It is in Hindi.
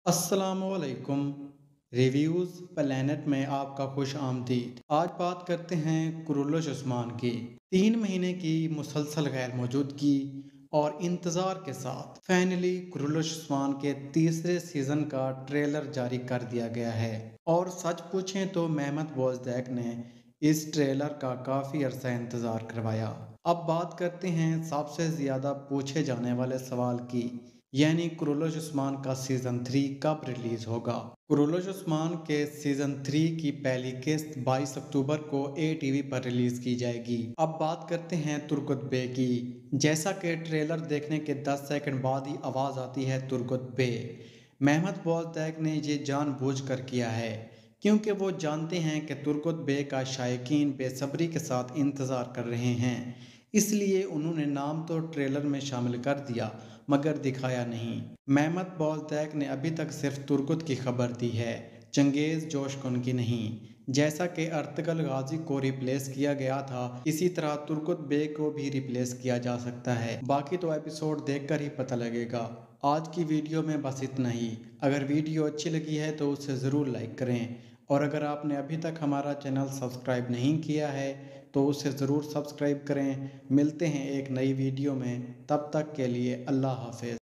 अस्सलामुअलैकुम। रिव्यूज़ प्लेनेट में आपका खुश आमदीद। आज बात करते हैं कुरुल्लुश उस्मान की। 3 महीने की मुसलसल गैर मौजूदगी और इंतज़ार के साथ फाइनली कुरुल्लुश उस्मान के तीसरे सीज़न का ट्रेलर जारी कर दिया गया है। और सच पूछें तो मेहमत बोजदैक ने इस ट्रेलर का काफ़ी अरसा इंतज़ार करवाया। अब बात करते हैं सबसे ज़्यादा पूछे जाने वाले सवाल की, यानी कुरुल्लुश उस्मान का सीज़न 3 कब रिलीज़ होगा। कुरुल्लुश उस्मान के सीज़न 3 की पहली किस्त 22 अक्टूबर को ATV पर रिलीज़ की जाएगी। अब बात करते हैं तुर्गुत बे की। जैसा कि ट्रेलर देखने के 10 सेकंड बाद ही आवाज़ आती है तुर्गुत बे। मेहमत बोजदैक ने ये जानबूझकर किया है, क्योंकि वो जानते हैं कि तुर्गुत बे का शायकीन बेसब्री के साथ इंतज़ार कर रहे हैं। इसलिए उन्होंने नाम तो ट्रेलर में शामिल कर दिया मगर दिखाया नहीं। मेहमत बोजदैक ने अभी तक सिर्फ तुर्गुत की खबर दी है, चंगेज़ जोशकुन की नहीं। जैसा कि अर्तगल गाजी को रिप्लेस किया गया था, इसी तरह तुर्गुत बे को भी रिप्लेस किया जा सकता है। बाकी तो एपिसोड देखकर ही पता लगेगा। आज की वीडियो में बस इतना ही। अगर वीडियो अच्छी लगी है तो उसे ज़रूर लाइक करें, और अगर आपने अभी तक हमारा चैनल सब्सक्राइब नहीं किया है तो उसे ज़रूर सब्सक्राइब करें। मिलते हैं एक नई वीडियो में, तब तक के लिए अल्लाह हाफ़िज़।